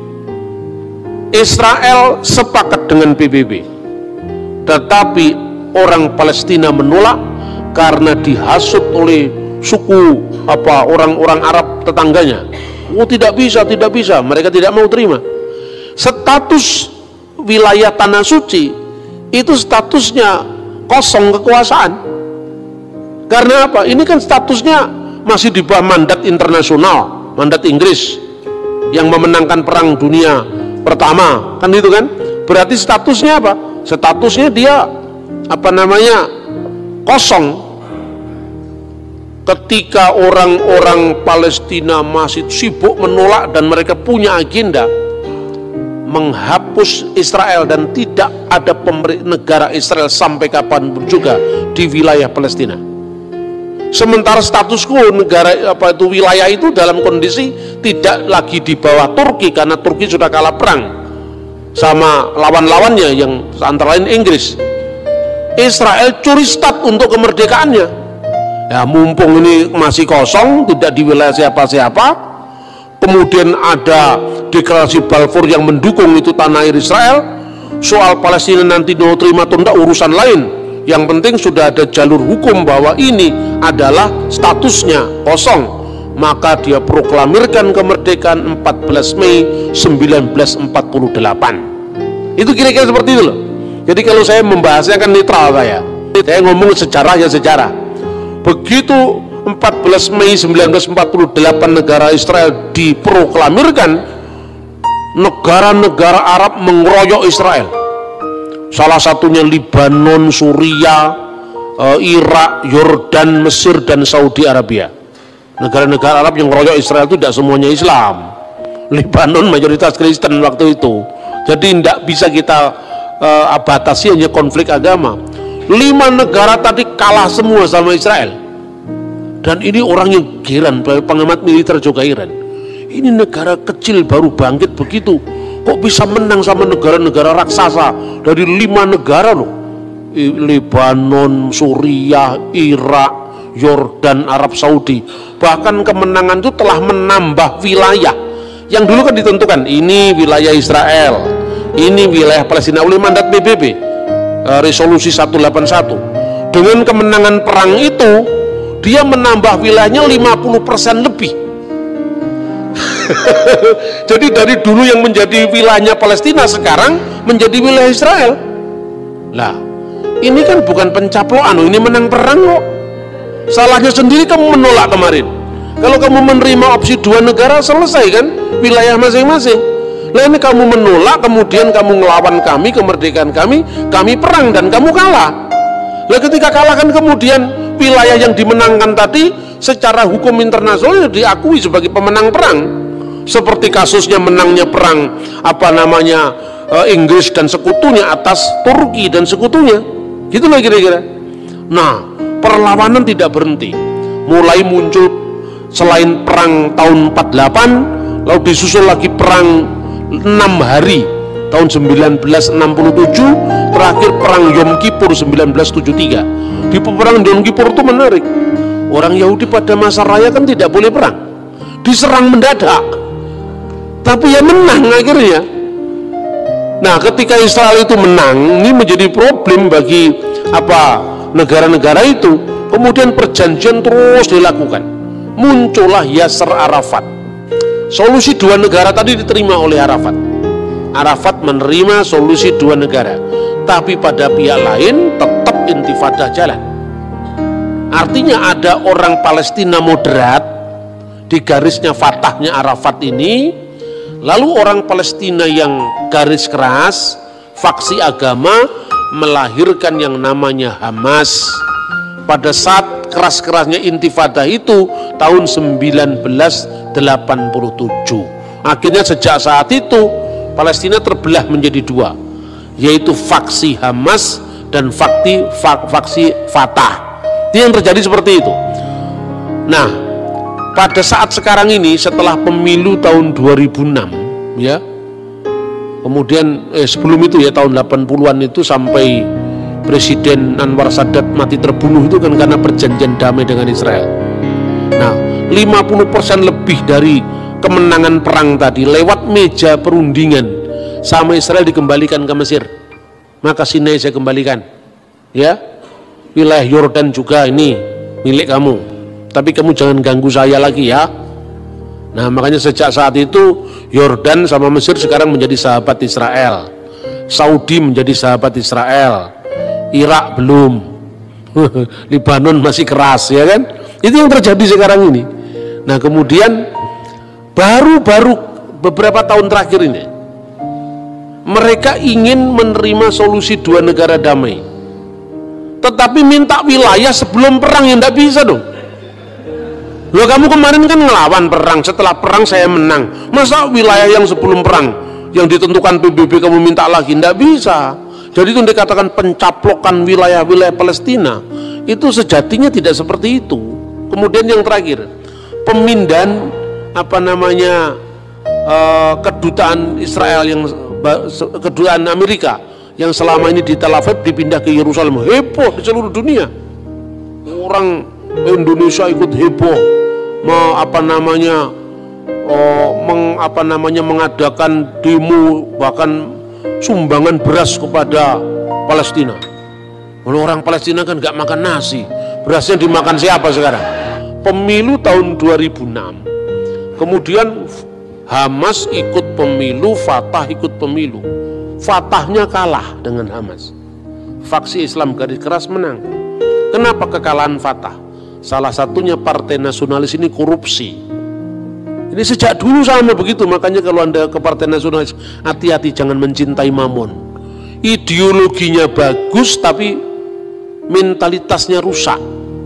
Israel sepakat dengan P B B, tetapi orang Palestina menolak karena dihasut oleh suku apa orang-orang Arab tetangganya. Oh, tidak bisa, tidak bisa, mereka tidak mau terima. Status wilayah tanah suci itu statusnya kosong kekuasaan. Karena apa? Ini kan statusnya masih di bawah mandat internasional, mandat Inggris yang memenangkan perang dunia pertama, kan itu kan? Berarti statusnya apa? Statusnya dia apa namanya? Kosong. Ketika orang-orang Palestina masih sibuk menolak dan mereka punya agenda menghapus Israel dan tidak ada negara Israel sampai kapanpun juga di wilayah Palestina. Sementara status quo negara apa itu wilayah itu dalam kondisi tidak lagi di bawah Turki, karena Turki sudah kalah perang sama lawan-lawannya yang antara lain Inggris. Israel curi start untuk kemerdekaannya. Ya, mumpung ini masih kosong, tidak di wilayah siapa-siapa, kemudian ada deklarasi Balfour yang mendukung itu tanah air Israel. Soal Palestina nanti mau terima atau tidak urusan lain, yang penting sudah ada jalur hukum bahwa ini adalah statusnya kosong. Maka dia proklamirkan kemerdekaan empat belas Mei seribu sembilan ratus empat puluh delapan. Itu kira-kira seperti itu loh. Jadi kalau saya membahasnya kan netral, saya saya ngomong sejarah ya sejarah. Begitu empat belas Mei seribu sembilan ratus empat puluh delapan negara Israel diproklamirkan, negara-negara Arab mengeroyok Israel. Salah satunya Libanon, Suriah, Irak, Yordan, Mesir, dan Saudi Arabia. Negara-negara Arab yang mengeroyok Israel itu tidak semuanya Islam. Libanon mayoritas Kristen waktu itu. Jadi tidak bisa kita uh, batasi hanya konflik agama. Lima negara tadi kalah semua sama Israel, dan ini orang yang heran, pengamat militer juga heran. Ini negara kecil baru bangkit begitu, kok bisa menang sama negara-negara raksasa dari lima negara loh, Lebanon, Suriah, Irak, Yordan, Arab Saudi. Bahkan kemenangan itu telah menambah wilayah yang dulu kan ditentukan ini wilayah Israel, ini wilayah Palestina oleh mandat P B B. Resolusi seratus delapan puluh satu. Dengan kemenangan perang itu dia menambah wilayahnya lima puluh persen lebih. Jadi dari dulu yang menjadi wilayahnya Palestina sekarang menjadi wilayah Israel. Lah, ini kan bukan pencaplokan, ini menang perang kok. Salahnya sendiri kamu menolak kemarin. Kalau kamu menerima opsi dua negara, selesai kan wilayah masing-masing. Nah ini kamu menolak, kemudian kamu ngelawan kami, kemerdekaan kami, kami perang dan kamu kalah. Nah ketika kalah kan kemudian wilayah yang dimenangkan tadi secara hukum internasional diakui sebagai pemenang perang. Seperti kasusnya menangnya perang apa namanya eh, Inggris dan sekutunya atas Turki dan sekutunya. Gitu loh kira-kira. Nah perlawanan tidak berhenti. Mulai muncul selain perang tahun empat puluh delapan, lalu disusul lagi perang enam hari tahun sembilan belas enam puluh tujuh, terakhir perang Yom Kippur sembilan belas tujuh puluh tiga. Di perang Yom Kippur itu menarik. Orang Yahudi pada masa raya kan tidak boleh perang, diserang mendadak, tapi ya menang akhirnya. Nah, ketika Israel itu menang, ini menjadi problem bagi apa negara-negara itu. Kemudian perjanjian terus dilakukan. Muncullah Yasser Arafat. Solusi dua negara tadi diterima oleh Arafat. Arafat menerima solusi dua negara, tapi pada pihak lain tetap intifadah jalan. Artinya ada orang Palestina moderat di garisnya Fatahnya Arafat ini, lalu orang Palestina yang garis keras, faksi agama, melahirkan yang namanya Hamas. Pada saat keras-kerasnya intifadah itu tahun sembilan belas delapan puluh tujuh. Akhirnya sejak saat itu Palestina terbelah menjadi dua, yaitu faksi Hamas dan faksi, faksi Fatah. Itu yang terjadi seperti itu. Nah, pada saat sekarang ini setelah pemilu tahun dua ribu enam, ya, kemudian eh, sebelum itu ya tahun delapan puluhan itu sampai Presiden Anwar Sadat mati terbunuh itu kan karena perjanjian damai dengan Israel. Nah, lima puluh persen lebih dari kemenangan perang tadi lewat meja perundingan sama Israel dikembalikan ke Mesir. Maka Sinai saya kembalikan, ya, wilayah Yordan juga ini milik kamu, tapi kamu jangan ganggu saya lagi ya. Nah, makanya sejak saat itu Yordan sama Mesir sekarang menjadi sahabat Israel, Saudi menjadi sahabat Israel, Irak belum, Libanon masih keras, ya kan? Itu yang terjadi sekarang ini. Nah, kemudian baru-baru beberapa tahun terakhir ini mereka ingin menerima solusi dua negara damai, tetapi minta wilayah sebelum perang, yang tidak bisa dong. Loh, kamu kemarin kan ngelawan perang, setelah perang saya menang, masa wilayah yang sebelum perang yang ditentukan P B B kamu minta lagi? Tidak bisa. Jadi itu dikatakan pencaplokan wilayah-wilayah Palestina itu sejatinya tidak seperti itu. Kemudian yang terakhir, pemindahan apa namanya uh, kedutaan Israel yang kedutaan Amerika yang selama ini di Tel Aviv dipindah ke Yerusalem, heboh di seluruh dunia. Orang Indonesia ikut heboh, mau apa namanya, oh, meng, apa namanya mengadakan demo, bahkan sumbangan beras kepada Palestina. Kalau orang Palestina kan nggak makan nasi, berasnya dimakan siapa sekarang? Pemilu tahun dua ribu enam, kemudian Hamas ikut pemilu, Fatah ikut pemilu. Fatahnya kalah dengan Hamas, faksi Islam garis keras menang. Kenapa kekalahan Fatah? Salah satunya partai nasionalis ini korupsi. Ini sejak dulu sama begitu, makanya kalau Anda ke partai nasionalis, hati-hati jangan mencintai mamon. Ideologinya bagus tapi mentalitasnya rusak.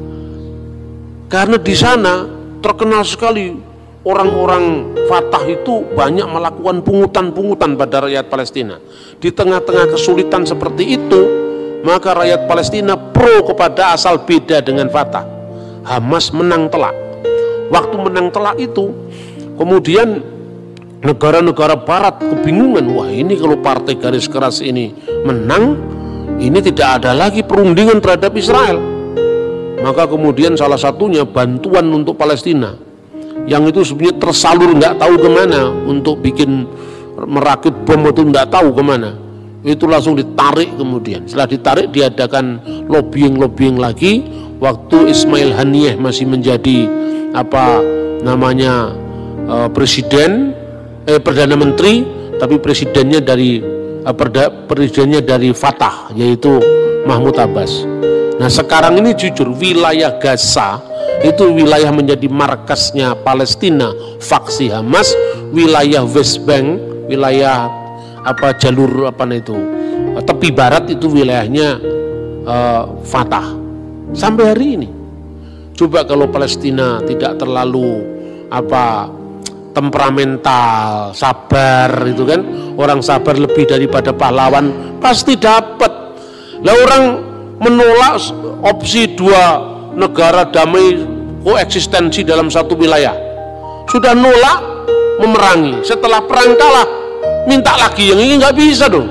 Karena di sana terkenal sekali orang-orang Fatah itu banyak melakukan pungutan-pungutan pada rakyat Palestina. Di tengah-tengah kesulitan seperti itu, maka rakyat Palestina pro kepada asal beda dengan Fatah. Hamas menang telak. Waktu menang telak itu, kemudian negara-negara barat kebingungan, wah ini kalau partai garis keras ini menang, ini tidak ada lagi perundingan terhadap Israel. Maka kemudian salah satunya bantuan untuk Palestina, yang itu sebenarnya tersalur nggak tahu kemana, untuk bikin merakit bom itu nggak tahu kemana, itu langsung ditarik. Kemudian setelah ditarik diadakan lobbying-lobbying lagi, waktu Ismail Haniyeh masih menjadi apa namanya Uh, presiden, eh, perdana menteri, tapi presidennya dari uh, perda, presidennya dari Fatah, yaitu Mahmud Abbas. Nah, sekarang ini jujur wilayah Gaza itu wilayah menjadi markasnya Palestina, faksi Hamas. Wilayah West Bank, wilayah apa jalur apa itu uh, tepi barat itu wilayahnya uh, Fatah sampai hari ini. Coba kalau Palestina tidak terlalu apa temperamental, sabar, itu kan, orang sabar lebih daripada pahlawan pasti dapat. Lah orang menolak opsi dua negara damai koeksistensi dalam satu wilayah. Sudah nolak, memerangi. Setelah perang kalah, minta lagi yang ini, nggak bisa dong.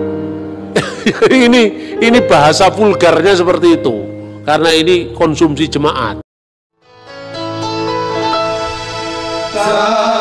ini ini bahasa vulgarnya seperti itu. Karena ini konsumsi jemaat.